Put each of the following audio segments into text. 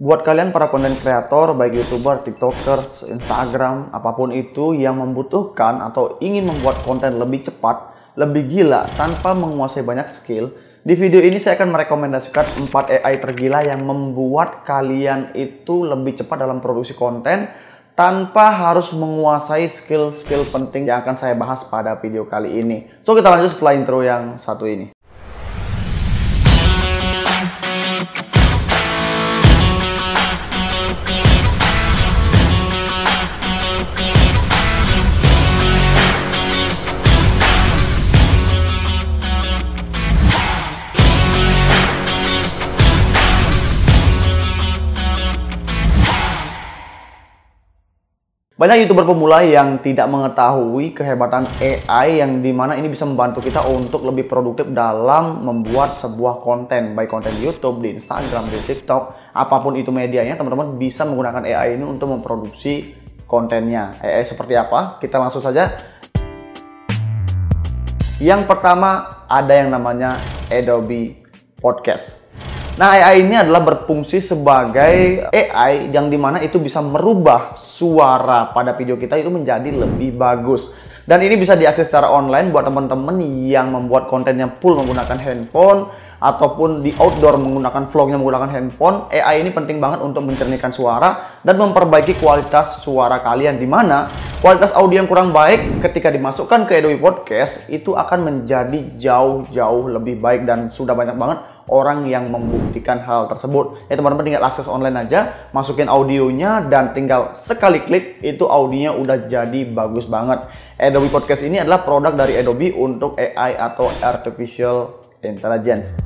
Buat kalian para konten kreator, baik YouTuber, TikTokers, Instagram, apapun itu yang membutuhkan atau ingin membuat konten lebih cepat, lebih gila tanpa menguasai banyak skill, di video ini saya akan merekomendasikan 4 AI tergila yang membuat kalian itu lebih cepat dalam produksi konten tanpa harus menguasai skill-skill penting yang akan saya bahas pada video kali ini. So, kita lanjut setelah intro yang satu ini. Banyak YouTuber pemula yang tidak mengetahui kehebatan AI yang dimana ini bisa membantu kita untuk lebih produktif dalam membuat sebuah konten, baik konten di YouTube, di Instagram, di TikTok, apapun itu medianya, teman-teman bisa menggunakan AI ini untuk memproduksi kontennya. AI seperti apa? Kita langsung saja. Yang pertama ada yang namanya Adobe Podcast. Nah, AI ini adalah berfungsi sebagai AI yang dimana itu bisa merubah suara pada video kita itu menjadi lebih bagus. Dan ini bisa diakses secara online buat teman-teman yang membuat kontennya full menggunakan handphone ataupun di outdoor menggunakan vlognya menggunakan handphone. AI ini penting banget untuk mencernihkan suara dan memperbaiki kualitas suara kalian, di mana kualitas audio yang kurang baik ketika dimasukkan ke Adobe Podcast itu akan menjadi jauh-jauh lebih baik, dan sudah banyak banget orang yang membuktikan hal tersebut. Ya, teman-teman tinggal akses online aja, masukin audionya, dan tinggal sekali klik itu audionya udah jadi bagus banget. Adobe Podcast ini adalah produk dari Adobe untuk AI atau Artificial Intelligence.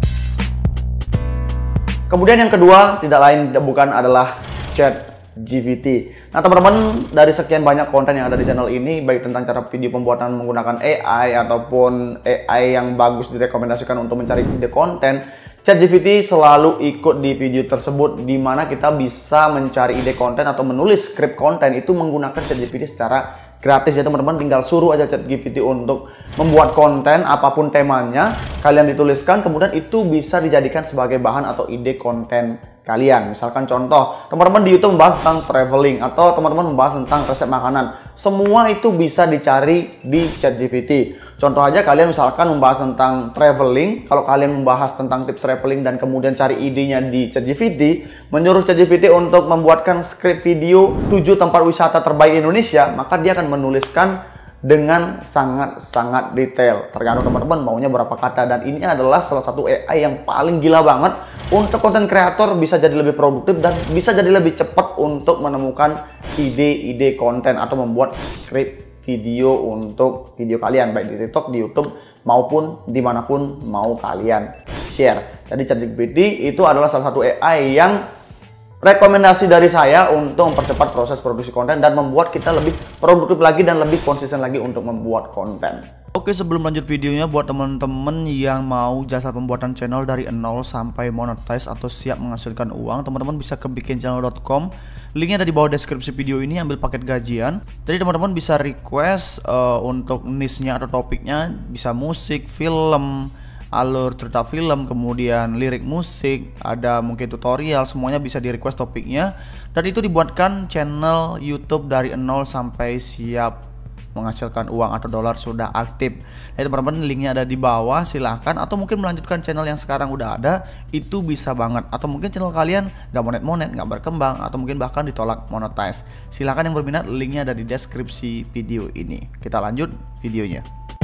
Kemudian yang kedua tidak lain bukan adalah ChatGPT. Nah, teman-teman, dari sekian banyak konten yang ada di channel ini, baik tentang cara video pembuatan menggunakan AI ataupun AI yang bagus direkomendasikan untuk mencari ide konten, ChatGPT selalu ikut di video tersebut, di mana kita bisa mencari ide konten atau menulis skrip konten itu menggunakan ChatGPT secara gratis. Ya, teman-teman tinggal suruh aja ChatGPT untuk membuat konten apapun temanya, kalian dituliskan, kemudian itu bisa dijadikan sebagai bahan atau ide konten kalian. Misalkan contoh, teman-teman di YouTube membahas tentang traveling atau teman-teman membahas tentang resep makanan. Semua itu bisa dicari di ChatGPT. Contoh aja, kalian misalkan membahas tentang traveling, kalau kalian membahas tentang tips traveling dan kemudian cari idenya di ChatGPT, menyuruh ChatGPT untuk membuatkan skrip video 7 tempat wisata terbaik Indonesia, maka dia akan menuliskan dengan sangat-sangat detail. Tergantung teman-teman maunya berapa kata, dan ini adalah salah satu AI yang paling gila banget untuk konten kreator, bisa jadi lebih produktif dan bisa jadi lebih cepat untuk menemukan ide-ide konten atau membuat skrip video untuk video kalian, baik di TikTok, di YouTube, maupun dimanapun mau kalian share. Jadi ChatGPT itu adalah salah satu AI yang rekomendasi dari saya untuk mempercepat proses produksi konten dan membuat kita lebih produktif lagi dan lebih konsisten lagi untuk membuat konten. Oke, sebelum lanjut videonya, buat teman-teman yang mau jasa pembuatan channel dari 0 sampai monetize atau siap menghasilkan uang, teman-teman bisa ke bikinchannel.com. Linknya ada di bawah deskripsi video ini, ambil paket gajian. Jadi teman-teman bisa request untuk niche-nya atau topiknya, bisa musik, film, alur cerita film, kemudian lirik musik, ada mungkin tutorial, semuanya bisa di request topiknya, dan itu dibuatkan channel YouTube dari 0 sampai siap menghasilkan uang atau dolar sudah aktif. Jadi teman-teman, linknya ada di bawah, silahkan. Atau mungkin melanjutkan channel yang sekarang udah ada, itu bisa banget. Atau mungkin channel kalian nggak monet-monet, nggak berkembang, atau mungkin bahkan ditolak monetize. Silahkan yang berminat, linknya ada di deskripsi video ini. Kita lanjut videonya.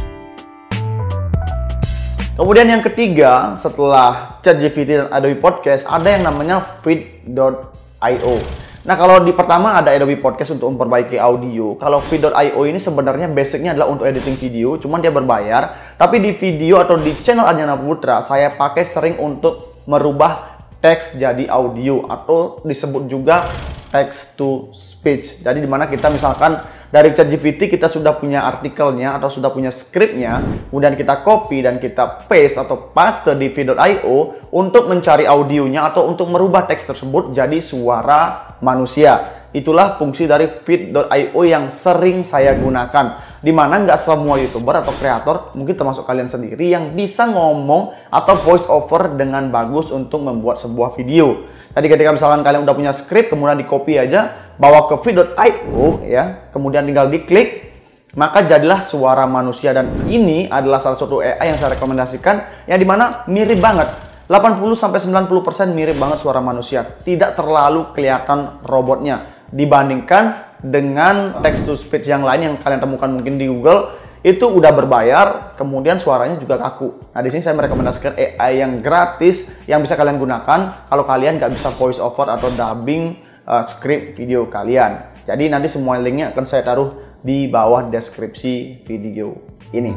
Kemudian yang ketiga, setelah ChatGPT dan Adobe Podcast, ada yang namanya Feed.io. Nah, kalau di pertama ada Adobe Podcast untuk memperbaiki audio. Kalau Feed.io ini sebenarnya basicnya adalah untuk editing video, cuman dia berbayar. Tapi di video atau di channel Anjana Putra, saya pakai sering untuk merubah teks jadi audio atau disebut juga text to speech. Jadi dimana kita misalkan dari ChatGPT kita sudah punya artikelnya atau sudah punya skripnya, kemudian kita copy dan kita paste atau paste di Feed.io untuk mencari audionya atau untuk merubah teks tersebut jadi suara manusia. Itulah fungsi dari Feed.io yang sering saya gunakan, dimana nggak semua YouTuber atau kreator, mungkin termasuk kalian sendiri, yang bisa ngomong atau voice over dengan bagus untuk membuat sebuah video. Jadi ketika misalkan kalian udah punya script, kemudian di copy aja, bawa ke feed.io ya, kemudian tinggal diklik, maka jadilah suara manusia. Dan ini adalah salah satu AI yang saya rekomendasikan, yang dimana mirip banget. 80-90% mirip banget suara manusia. Tidak terlalu kelihatan robotnya. Dibandingkan dengan text to speech yang lain yang kalian temukan mungkin di Google, itu udah berbayar, kemudian suaranya juga kaku. Nah, di sini saya merekomendasikan AI yang gratis yang bisa kalian gunakan kalau kalian nggak bisa voice over atau dubbing script video kalian. Jadi nanti semua linknya akan saya taruh di bawah deskripsi video ini.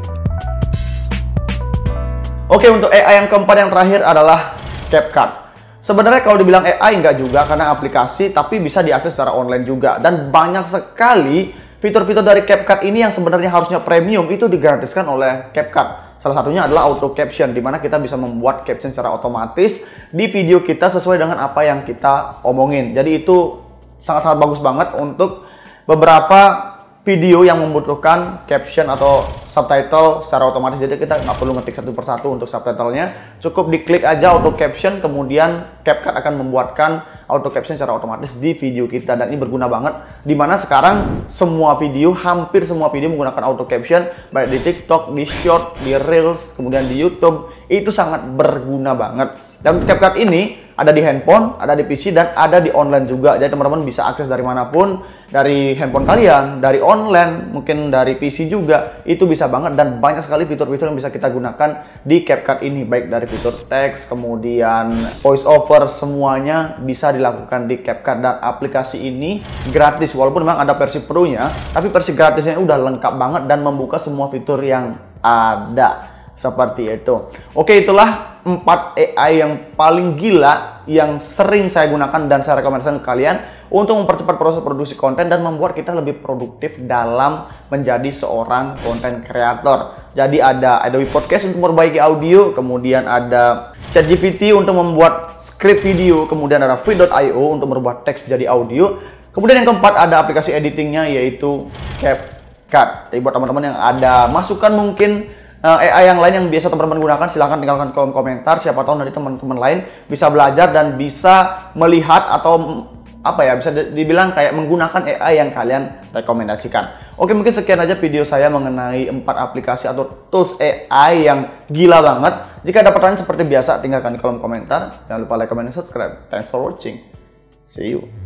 Oke, untuk AI yang keempat yang terakhir adalah CapCut. Sebenarnya kalau dibilang AI enggak juga, karena aplikasi, tapi bisa diakses secara online juga. Dan banyak sekali fitur-fitur dari CapCut ini yang sebenarnya harusnya premium itu digratiskan oleh CapCut. Salah satunya adalah auto caption, di mana kita bisa membuat caption secara otomatis di video kita sesuai dengan apa yang kita omongin. Jadi itu sangat-sangat bagus banget untuk beberapa video yang membutuhkan caption atau subtitle secara otomatis. Jadi kita nggak perlu ngetik satu persatu untuk subtitlenya, cukup diklik aja auto caption, kemudian CapCut akan membuatkan auto caption secara otomatis di video kita. Dan ini berguna banget, dimana sekarang semua video, hampir semua video menggunakan auto caption, baik di TikTok, di Short, di Reels, kemudian di YouTube. Itu sangat berguna banget. Dan CapCut ini ada di handphone, ada di PC, dan ada di online juga. Jadi teman-teman bisa akses dari manapun, dari handphone kalian, dari online, mungkin dari PC juga. Itu bisa banget, dan banyak sekali fitur-fitur yang bisa kita gunakan di CapCut ini. Baik dari fitur teks, kemudian voice over, semuanya bisa dilakukan di CapCut. Dan aplikasi ini gratis, walaupun memang ada versi pro-nya, tapi versi gratisnya udah lengkap banget dan membuka semua fitur yang ada. Seperti itu. Oke, itulah 4 AI yang paling gila yang sering saya gunakan dan saya rekomendasikan ke kalian untuk mempercepat proses produksi konten dan membuat kita lebih produktif dalam menjadi seorang konten kreator. Jadi ada Adobe Podcast untuk memperbaiki audio, kemudian ada ChatGPT untuk membuat script video, kemudian ada feed.io untuk merubah teks jadi audio. Kemudian yang keempat ada aplikasi editingnya, yaitu CapCut. Jadi buat teman-teman yang ada masukan mungkin AI yang lain yang biasa teman-teman gunakan, silahkan tinggalkan kolom komentar. Siapa tahu nanti teman-teman lain bisa belajar dan bisa melihat atau apa ya, bisa dibilang kayak menggunakan AI yang kalian rekomendasikan. Oke, mungkin sekian aja video saya mengenai 4 aplikasi atau tools AI yang gila banget. Jika ada pertanyaan seperti biasa, tinggalkan di kolom komentar. Jangan lupa like, comment, dan subscribe. Thanks for watching. See you.